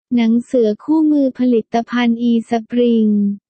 หนังเสือคู่มือผลิตภัณฑ์อีสปริง